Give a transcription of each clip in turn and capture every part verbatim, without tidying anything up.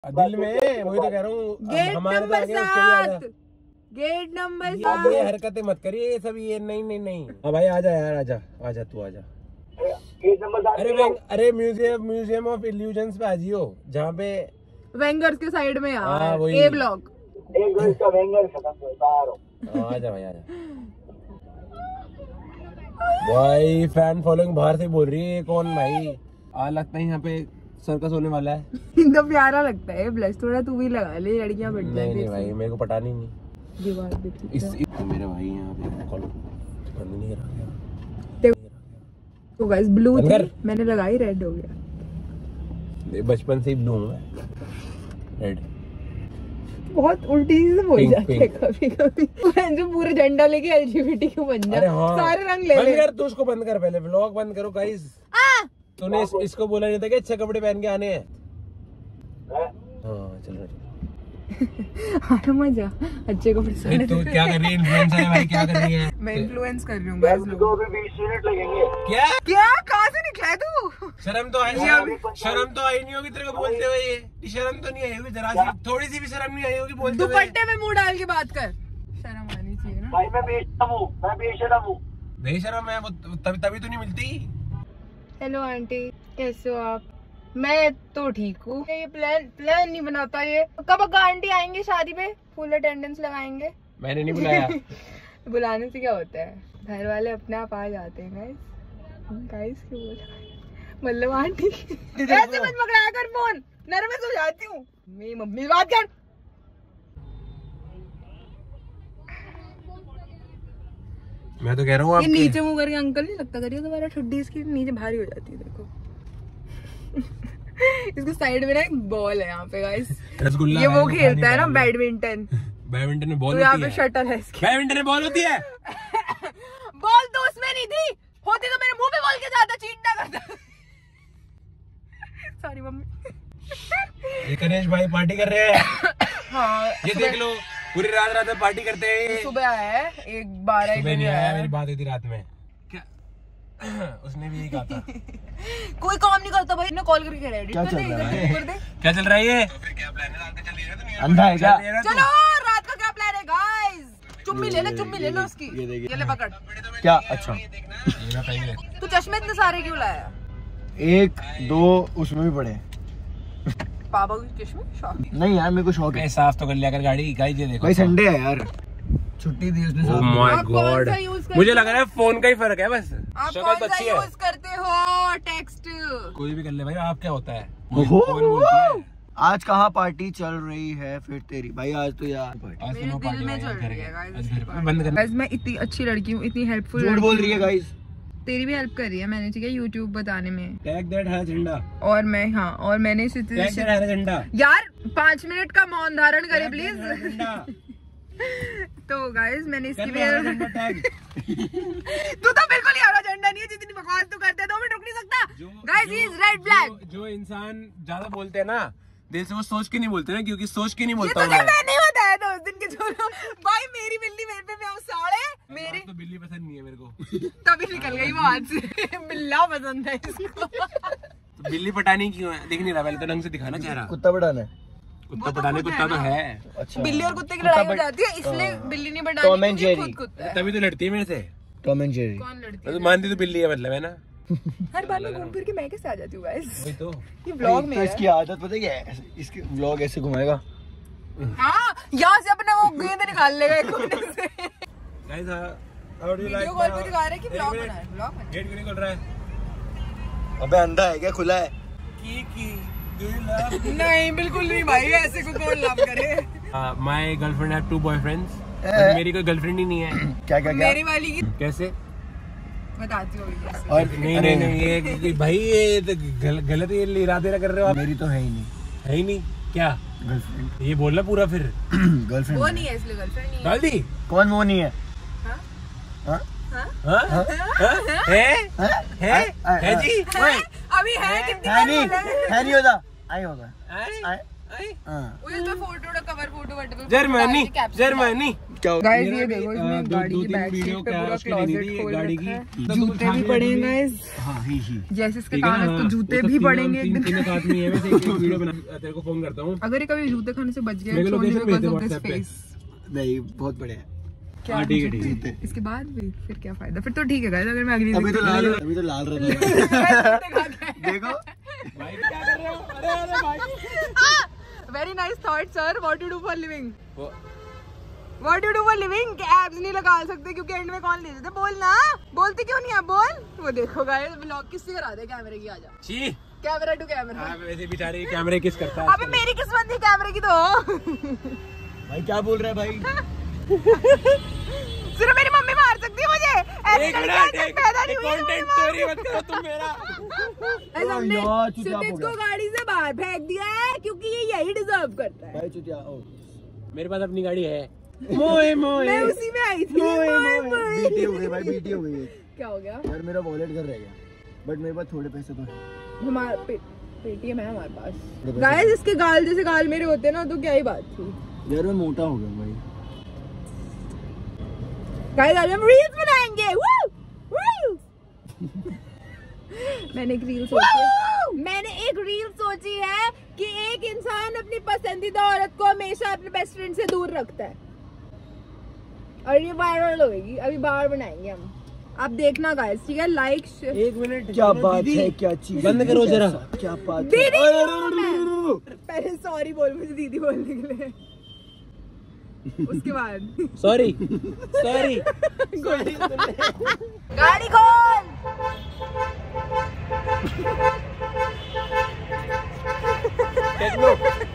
दिल में वही तो कह रहा हूँ। गेट नंबर सात, गेट नंबर सात। ये हरकतें मत करिए ये सब, ये नहीं नहीं नहीं। हाँ भाई आजा यार, आजा आजा तू आजा। अरे अरे म्यूजियम म्यूजियम ऑफ इल्यूजन्स पे आ जियो, जहाँ पे वेंगर्स के साइड में यार, हाँ, ए ब्लॉक। आजा भाई आजा। भाई फैन फॉलोइंग बाहर से बोल रही है, कौन भाई? आ लगता है यहाँ पे सर्कस होने वाला है। तो प्यारा लगता है ब्लश, थोड़ा तू भी लगा ले, लड़कियां बैठ जाएंगी। नहीं भाई मेरे को पटानी नहीं। दीवार पे ठीक इस, इस तो मेरे भाई यहाँ पे कॉल बंद नहीं करा। तो गाइस ब्लू थी, मैंने लगाई रेड हो गया। बचपन से ही ब्लू हूँ रेड। बहुत उल्टी से बोल जाते हैं कभी कभी। जो पूरे झंडा लेके एलजीबीटी क्यों बन जा, हाँ। सारे रंग ले ले। यार तू उसको बंद कर, पहले व्लॉग बंद करो गाइस। तूने इस, इसको बोला नहीं था कि अच्छे कपड़े पहन के आने हैं? हाँ चल रहा है मजा, अच्छे कपड़े पहन। तू क्या कर रही है? इन्फ्लुएंसर है भाई, क्या कर रही है? मैं इन्फ्लुएंस कर रही हूँ गाइस। लोगों को भी बीस मिनट लगेंगे। क्या क्या कहाँ से निकला तू? शर्म तो आई नहीं, शर्म तो आई नहीं होगी तेरे को बोलते हुए। ये शर्म तो नहीं आई होगी जरा सी, थोड़ी सी भी शर्म नहीं आई होगी बोलते हुए। दुपट्टे में मुंह डाल के बात कर, शर्म आनी चाहिए ना भाई। मैं बेशरम हूँ, मैं बेशरम हूँ। बेशरम है वो तभी तभी तो नहीं मिलती। हेलो आंटी, कैसे हो आप? मैं तो ठीक हूँ। ये प्लान प्लान नहीं बनाता ये। कब आंटी आएंगे शादी पे, फुल अटेंडेंस लगाएंगे? मैंने नहीं बुलाया। बुलाने से क्या होता है, घर वाले अपने आप आ जाते हैं। गाइस गाइस क्यों बोला? मतलब आंटी ऐसे मत पकड़ाया कर फोन, नर्वस हो जाती हूँ। मेरी मम्मी बात कर। मैं तो कह रहा हूँ ये नीचे मुंह करके अंकल नहीं लगता करिए, तुम्हारा ठुड्डी इसकी नीचे भारी हो जाती है। देखो इसको साइड में ना एक बॉल है यहाँ पे गाइस, ये वो खेलता है ना बैडमिंटन। बैडमिंटन में बॉल तो यहाँ पे शटल है इसकी। बैडमिंटन में बॉल होती है। बॉल तो उसमें नहीं थी, होती तो मेरे मुंह पे बॉल के जाता, चीट ना करता। Sorry mummy. ये गणेश भाई पार्टी कर रहे हैं। हाँ ये देख लो, पूरी रात रात में पार्टी करते हैं। सुबह आया है एक बारह एक बजे आया, मेरी बात हुई थी रात में। क्या उसने भी यही कहा था। कोई काम नहीं करता भाई, ने कॉल करके कह रहा है क्या चल रहा है? क्या चल रहा है ये? क्या प्लान है? रात का चल रही है तो अंधा है क्या? चलो रात का क्या प्लान है गाइस? चुम्मी ले ले, चुम्मी ले लो उसकी। ये ले पकड़। क्या? अच्छा तू चश्मे इतने सारे क्यों लाया? एक दो उसमें भी पड़े। पापा की चश्मे शौक नहीं यार, मेरे को शौक है। साफ तो कर लिया कर गाड़ी। गाइस ये देखो भाई संडे है यार, छुट्टी दी उसने। ओह माय गॉड, मुझे लग रहा है फोन का ही फर्क है बस। आप कौन सा अच्छी है। यूज करते हो टेक्स्ट? कोई भी कर ले भाई। आप क्या होता है? आज कहाँ पार्टी चल रही है फिर तेरी? भाई आज तो यार आज मेरे दिल में चल रही है गाइस। बंद कर। गाइस मैं इतनी अच्छी लड़की हूँ, इतनी हेल्पफुल। झूठ बोल रही है गाइस। तेरी भी हेल्प कर रही है मैंने, ठीक है, यूट्यूब बताने में। टैग दैट हरा झंडा। और मैं हाँ और मैंने इस टैग दैट हरा झंडा। यार पाँच मिनट का मौन धारण करे प्लीज। तो गाइस मैंने इसकी भी टैग। तू तो बिल्कुल ही हरा झंडा नहीं है, जितनी बकवास तू करता है दो मिनट रुक नहीं सकता। Guys he is red black. जो इंसान ज्यादा बोलते हैं ना दिल से, वो सोच के नहीं बोलते ना, क्योंकि सोच के नहीं बोलता हूँ मैं। नहीं बताया था उस दिन के जो भाई मेरी बिल्ली मेरे पे मैं साड़े मेरी तो बिल्ली पसंद नहीं है मेरे को। तभी निकल गई वो हाथ से। बिल्ला पसंद है इसको। तो बिल्ली पटानी क्यों है? दिख नहीं रहा, पहले तो ढंग से दिखाना चेहरा। कुत्ता पटाना है। कुत्ता पटाने कुत्ता तो है। अच्छा बिल्ली और कुत्ते की लड़ाई हो जाती है, इसलिए बिल्ली नहीं पटानी, खुद कुत्ता है। तभी तो लड़ती है मेरे से। Tom and Jerry. कौन लड़ती है? मानती तो बिल्ली है मतलब है ना। हर बार मैं घूम फिर के मैं कैसे आ जाती हूँ गाइस? वही तो ये व्लॉग में तो इसकी आदत पता है क्या है? इसकी व्लॉग ऐसे घुमाएगा। हाँ यहाँ से अपने वो गेंद निकाल लेगा एक कोने से। Guys how do you like? Video call पे दिखा रहे हैं कि व्लॉग बना है। व्लॉग बना है। गेट क्यों नहीं खुल रहा है? अबे अंधा है क्या? खुला है। की की डू यू लव? नहीं बिल्कुल नहीं भाई, ऐसे को कौन लव करे? My girlfriend have two boyfriends. मेरी कोई गर्लफ्रेंड ही नहीं है। क्या क्या क्या? मेरी वाली की कैसे बताती हूँ कैसे। और नहीं नहीं नहीं ये भाई ये तो गल, गलत ये इरादे कर रहे हो आप। मेरी तो है ही नहीं। है ही नहीं क्या? गर्लफ्रेंड। ये बोलना पूरा फिर। गर्लफ्रेंड वो नहीं है इसलिए गर्लफ्रेंड नहीं है। डाल दी। कौन वो नहीं है? हाँ? हाँ? हाँ? हाँ? है? है? है जी? अभी है कितनी है नहीं, है नहीं होता। आई होगा। आई? आई? आई? हाँ। वो तो photo cover photo Germany Germany क्या हो गाइस ये देखो इसमें गाड़ी की बैक सीट पे पूरा क्लोजेट खोल रखा है। जूते भी पड़ेंगे गाइस। हाँ ही ही जैसे इसके काम है तो जूते भी पड़ेंगे एक दिन। तीनों साथ में है। वैसे एक वीडियो बना तेरे को फोन करता हूँ। अगर ये कभी जूते खाने से बच गया मेरे को लोकेशन भेज दे व्हाट्सएप पे। नहीं बहुत बढ़िया है। क्या ठीक है ठीक है। इसके बाद भी फिर क्या फायदा? फिर तो ठीक है गाइस अगर मैं अगली अभी तो लाल अभी तो लाल रंग देखो भाई क्या कर रहे हो? अरे अरे भाई very nice thought sir. What you do for living? What you do for living? Abs नहीं लगा सकते क्योंकि एंड में कौन ले जाते? बोल ना, बोलती क्यों नहीं है? बोल। वो देखो गाइस ब्लॉग किससे करा दे कैमरे की। आजा छी कैमरा टू कैमरा। हां वैसे बेचारे कैमरे किस करता है? अबे मेरी किस्मत थी कैमरे की तो। भाई क्या बोल रहा है भाई? सिर्फ मेरी मम्मी मार सकती है मुझे। एक मिनट एक कंटेंट स्टोरी मत करो तुम मेरा। यार चुतिया हो इसको गया गाड़ी से बाहर फेंक दिया है क्योंकि ये यही डिजर्व करता है। भाई चुतिया ओ मेरे पास अपनी गाड़ी है। मोए मोए मैं उसी में आई थी। मोए मोए बीटी हो गई भाई बीटी हो गई। क्या हो गया? यार मेरा वॉलेट घर रह गया बट मेरे पास थोड़े पैसे तो है। हमारे पे, पेटीएम है हमारे पास। गाइस इसके गाल जैसे गाल मेरे होते ना तो क्या ही बात थी। यार मैं मोटा हो गया भाई। गाइस आज हम रील्स बनाएंगे। वू वू मैंने एक रील सोची है। मैंने एक रील सोची है कि एक इंसान अपनी पसंदीदा औरत को हमेशा अपने बेस्ट फ्रेंड से दूर रखता है और ये वायरल होगी। अभी बाहर बनाएंगे हम, आप देखना गाइस ठीक है। लाइक एक मिनट क्या बात है क्या चीज बंद करो जरा। क्या बात दीदी है? पहले सॉरी बोल मुझे दीदी बोलने के लिए। उसके बाद सॉरी सॉरी गाड़ी खोल। टेक्नो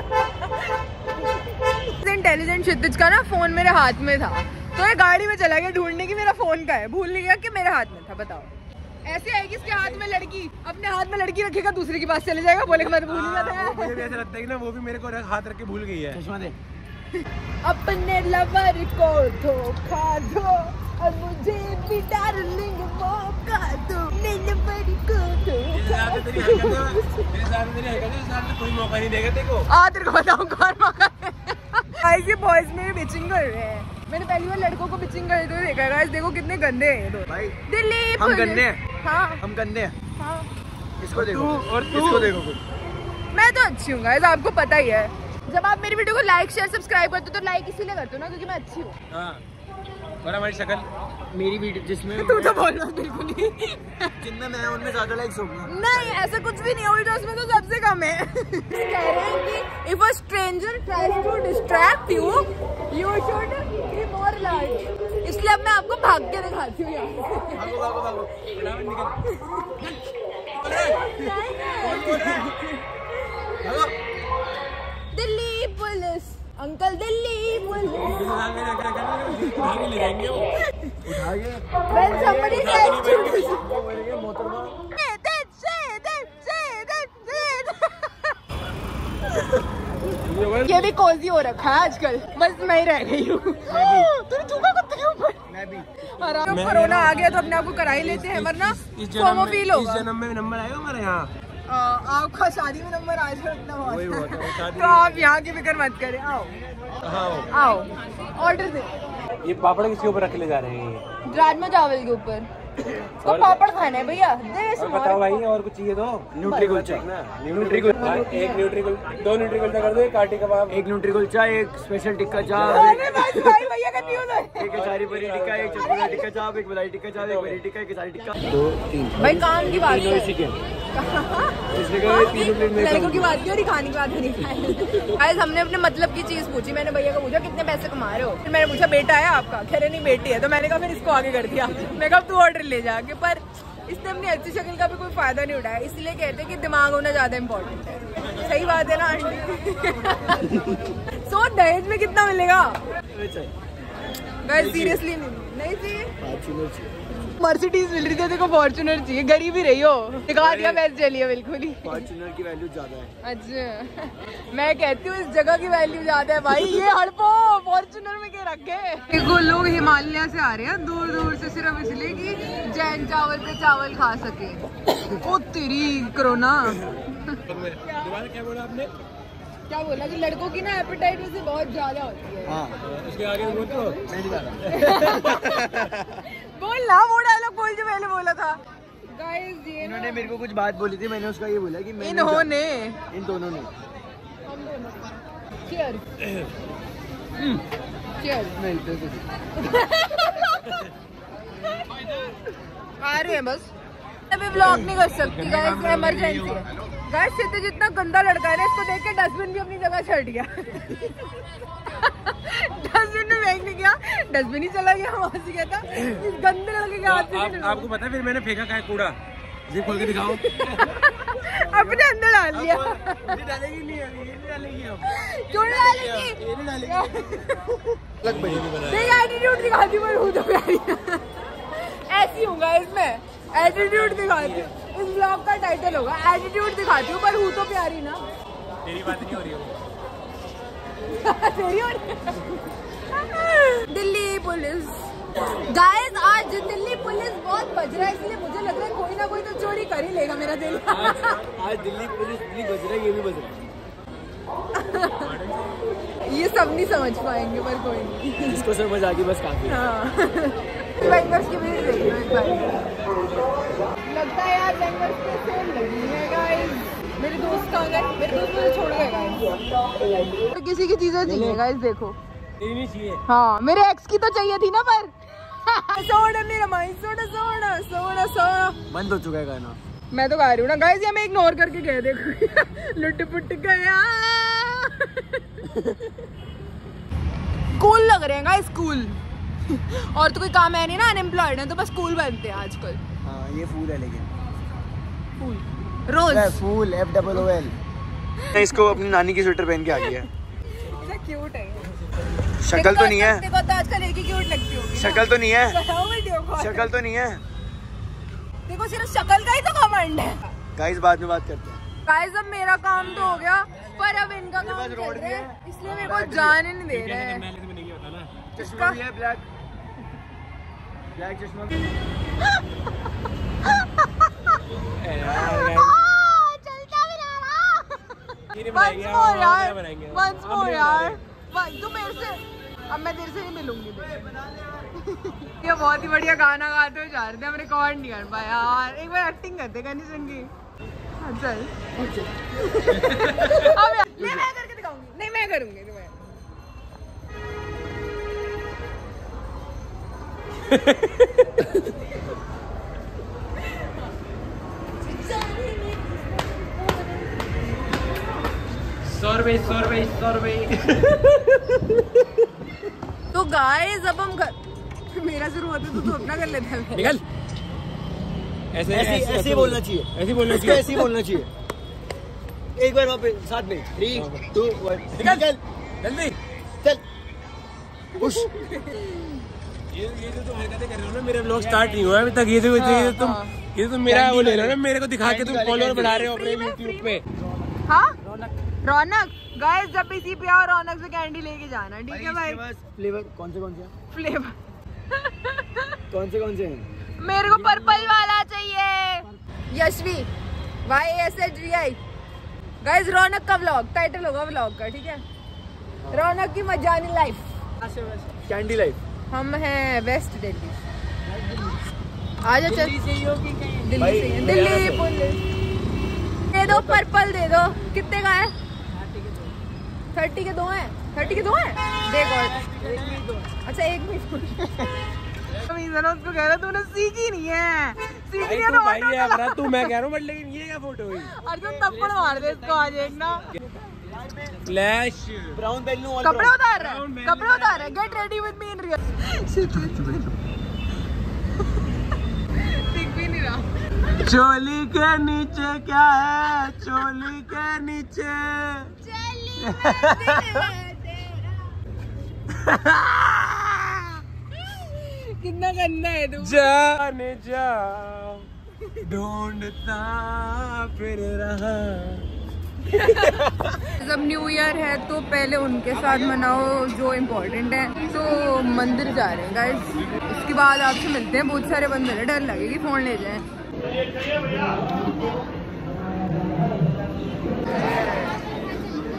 इंटेलिजेंट क्षितिज का ना फोन मेरे हाथ में था तो ये गाड़ी में चला गया ढूंढने की मेरा फोन का है। भूल नहीं गया कि मेरे हाथ में था। बताओ ऐसे आएगी इसके हाथ में लड़की, अपने हाथ में लड़की रखेगा दूसरे के पास चले जाएगा बोलेगा मैं तो भूल ही गया था। मुझे भी ऐसा लगता है कि ना वो भी मेरे को हाथ रख के भूल गई है। चश्मा दे। अपने लवर को धोखा दो और मुझे भी डार्लिंग मौका दो। लवर को धोखा कोई मौका नहीं देगा तेरे को। आ तेरे को बताऊं कौन मौका गाइस ये बॉयज में बिचिंग कर रहे हैं। मैंने पहली बार लड़कों को बिचिंग करते हुए देखा है। गाइस देखो कितने गंदे हैं ये दो भाई। दिल्ली हम गंदे हैं। हाँ हम गंदे हैं। हाँ इसको देखो और तू इसको देखो कुछ। मैं तो अच्छी हूँ गाइस आपको पता ही है। जब आप मेरी वीडियो को लाइक शेयर सब्सक्राइब करते हो तो लाइक इसीलिए करते हो ना क्योंकि मैं अच्छी हूँ। हाँ और हमारी शक्ल मेरी वीडियो जिसमें तू तो बोल रहा है बिल्कुल ही। जिनमें मैं उनमें ज्यादा लाइक्स होंगे। नहीं ऐसा कुछ भी नहीं है उल्टा उसमें तो सबसे कम है। कह रहे हैं कि if a stranger tries to distract you, you should be more alert। इसलिए अब मैं आपको भाग के दिखाती हूँ यहाँ से। भागो भागो भागो। Delhi police uncle Delhi police. उठा के When somebody tries to वो बोलेंगे मोहतरमा। ये भी कोजी हो रखा है आजकल। बस मैं ही रह गई हूँ। तूने थूका कुत्ते के ऊपर। मैं भी। आराम कोरोना आ गया तो अपने आप को करा ही लेते हैं वरना फोमो फील होगा। इस जन्म में नंबर आएगा हमारे यहाँ। आपका शादी में नंबर आ जाए इतना वही बहुत हुआ था, शादी तो आप यहाँ की फिक्र मत करें। आओ हाँ आओ ऑर्डर दे। ये पापड़ किसके ऊपर रख ले जा रहे हैं? राजमा चावल के ऊपर तो पापड़ खाना है भैया। दे और बताओ भाई और कुछ चाहिए तो? न्यूट्री कुलचा। न्यूट्री कुलचा एक न्यूट्री कुलचा दो न्यूट्री कुलचा कर दो। एक काटी कबाब एक न्यूट्री कुलचा एक स्पेशल टिक्का चाप अरे भाई भाई भैया का न्यूज़ है। एक अचारी पनीर टिक्का एक चटनी टिक्का चाप एक मलाई टिक्का चाप एक पनीर टिक्का एक अचारी टिक्का दो तीन। भाई काम की बात है है लड़कों की बात की और खाने की बात नहीं। गाइस हमने अपने मतलब की चीज पूछी। मैंने भैया को पूछा कितने पैसे कमा रहे हो। फिर मैंने पूछा बेटा है आपका? कह रहे नहीं बेटी है। तो मैंने कहा फिर इसको आगे कर दिया। मैं कहा तू ऑर्डर ले जाके। पर इसने अपनी अच्छी शक्ल का भी कोई फायदा नहीं उठाया। इसलिए कहते हैं कि दिमाग होना ज्यादा इम्पोर्टेंट है। सही बात है ना आंटी? सो दहेज में कितना मिलेगा? गाइस सीरियसली नहीं चाहिए। मर्सिडीज मिल रही थी देखो फॉर्च्यूनर चाहिए। गरीब ही रही हो दिखा दिया पैसे चलिए बिल्कुल ही। फॉर्च्यूनर की वैल्यू ज्यादा है। अच्छा मैं कहती हूँ इस जगह की वैल्यू ज्यादा है भाई। ये हड़पो फॉर्च्यूनर में क्या रखे। देखो लोग हिमालय से आ रहे हैं दूर दूर से सिर्फ इसलिए कि जैन चावल पे चावल खा सके। ओ तेरी कोरोना। दोबारा क्या बोला आपने? क्या बोला कि लड़कों की ना एपेटाइट वैसे बहुत ज्यादा होती है। हाँ उसके आगे बोल तो मैं नहीं जाना। बोल ना वो डायलॉग बोल जो मैंने बोला था। गाइस ये इन्होंने मेरे को कुछ बात बोली थी, मैंने उसका ये बोला कि मैं इन्होंने इन दोनों ने चीयर्स चीयर्स आ रहे हैं बस। अभी व्लॉग नहीं कर सकती गाइस, इमरजेंसी है। गाइस सिद्धू जितना गंदा लड़का है ना, इसको देख के डस्टबिन भी अपनी जगह छट गया। डस्टबिन में फेंक नहीं गया, डस्टबिन ही चला गया। वहां से कहता इस गंदे लड़के के हाथ से। आपको पता है फिर मैंने फेंका क्या कूड़ा? जिप खोल के दिखाओ। अपने अंदर डाल लिया। ये डालेगी नहीं अभी, ये नहीं डालेगी अब। क्यों नहीं डालेगी? ये नहीं डालेगी। देख एटीट्यूड दिखाती हूँ मैं, हूँ तो प्यारी ऐसी हूँ गाइस मैं, एटीट्यूड दिखाती हूँ। इस ब्लॉग का टाइटल होगा एटीट्यूड दिखाती हूँ पर हूँ तो प्यारी ना। तेरी बात नहीं हो रही है। तेरी हो रही है। दिल्ली पुलिस गाइस, आज दिल्ली पुलिस बहुत बज रहा है, इसलिए मुझे लग रहा है कोई ना कोई तो चोरी कर ही लेगा मेरा दिल। आज, आज दिल्ली पुलिस इतनी बज रहा है, ये भी बज रहा है। ये सब नहीं समझ पाएंगे पर कोई नहीं, जिसको समझ आ गई बस काफी। हाँ। बैंगर्स की भीड़ देख लो एक बार। लगता है यार बैंगर्स पे सेल लगी है गाइस। मेरे दोस्त कहाँ गए? मेरे दोस्त मुझे छोड़ गए गाइस। तो किसी की चीजें चाहिए गाइस, देखो नहीं चाहिए। हाँ मेरे एक्स की तो चाहिए थी ना पर। सोना मेरा माइंड सोना सोना सोना सोना बंद हो चुका है गाना। मैं तो गा रही हूँ ना गाइस, ये मैं इग्नोर करके गए देखो। लुट पुट गया। कूल लग रहे हैं गाइस, कूल। और तो कोई काम है नहीं ना, अनएम्प्लॉयड है तो बस कूल बनते हैं आजकल। हाँ ये फूल है, लेकिन फूल rose fool F double O L. इसको अपनी नानी की स्वेटर पहन के आ गया। क्यूट है। शक्ल तो नहीं है, देखो तो आजकल एक ही क्यूट लगती होगी। शक्ल तो नहीं है, शक्ल शक्ल तो नहीं है। देखो सिर्फ शक्ल का ही तो घमंड है। गाइस बाद में बात करते हैं। गाइस अब मेरा काम तो हो गया, पर अब इनका काम चल रहा है, इसलिए मेरे को जाने नहीं दे रहे हैं। चश्मा भी है ब्लैक, ब्लैक चश्मा भी। चलता भी रहा। Once more यार, once more यार। तू मेरे से, अब मैं तेरे से नहीं मिलूंगी। ये बहुत ही बढ़िया गाना गाते हुए जा रहे थे, हम रिकॉर्ड नहीं कर पाया यार। एक बार एक्टिंग करते कंडीशन की। चल अब नहीं मैं करके दिखाऊंगी, नहीं मैं करूंगी तुम्हें। सौ रुपए सौ रुपए सौ रुपए। तो गाइस अब हम घर, मेरा शुरू होता तो तू अपना कर लेता है। निकल। ऐसे ऐसे ऐसे बोलना चाहिए, ऐसे बोलना इसको चाहिए, ऐसे ही बोलना चाहिए। एक बार वहाँ पे साथ में थ्री टू वन निकल जल्दी चल पुश। ये ये जो तुम हरकतें कर रहे हो ना, मेरा व्लॉग स्टार्ट नहीं हुआ अभी तक। ये जो ये जो तुम ये तुम मेरा वो ले रहे हो ना, मेरे को दिखा के तुम फॉलोअर बढ़ा रहे हो अपने यूट्यूब पे। हाँ रौनक गाइस, जब भी सी पे आओ रौनक से कैंडी लेके जाना, ठीक है भाई। फ्लेवर कौन से कौन से हैं? फ्लेवर कौन से कौन से हैं? मेरे को पर्पल वाला चाहिए। Yashvi Y S H V I. Guys Raunak का व्लॉग टाइटल होगा व्लॉग का, ठीक है। रौनक की मजानी लाइफ, कैंडी लाइफ। हम हैं वेस्ट दिल्ली। आजा चल, दिल्ली से ही होगी कहीं? दिल्ली से ही। दिल्ली पुलिस दे दो, पर्पल दे दो। कितने का है? थर्टी के दो हैं। थर्टी के दो हैं देख। और अच्छा एक मिनट उसको कह रहा तूने सीखी नहीं है, सीखी नहीं है तो भाई है अपना तू, मैं कह रहा हूँ बट लेकिन ये क्या फोटो हुई? अर्जुन थप्पड़ मार दे इसको आज एक ना। फ्लैश ब्राउन बेल नो कपड़े उतार रहा है, कपड़े उतार रहा है। Get ready with me in real. दिख भी नहीं रहा। चोली के नीचे क्या है? चोली के नीचे कितना गंदा है तू। जाने जा ढूंढता फिर रहा। जब न्यू ईयर है तो पहले उनके साथ मनाओ जो इम्पोर्टेंट है। तो मंदिर जा रहे हैं गाइस, उसके बाद आपसे मिलते हैं। बहुत सारे बंदे हैं, डर लगेगी फोन ले जाएं।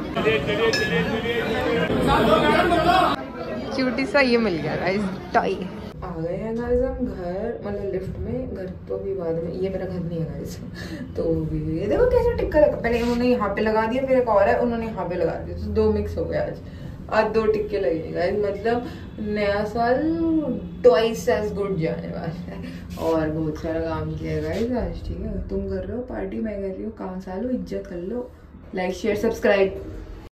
क्यूटी सा ये मिल गया गाइस टॉय। आ गए हैं गाइस हम घर, मतलब लिफ्ट में। घर तो अभी बाद में, ये मेरा घर नहीं है गाइस। तो ये देखो कैसे टिक्का लगा, पहले उन्होंने यहाँ पे लगा दिया, फिर एक और है उन्होंने यहाँ पे लगा दिया, तो दो मिक्स हो गया आज। आज दो टिक्के लगे गाइस, मतलब नया साल ट्वाइस एज गुड जाने वाला है। और बहुत सारा काम किया है गाइस आज, ठीक है। तुम कर रहे हो पार्टी, मैं कर रही हूँ काम। सालो इज्जत कर लो, लाइक शेयर सब्सक्राइब।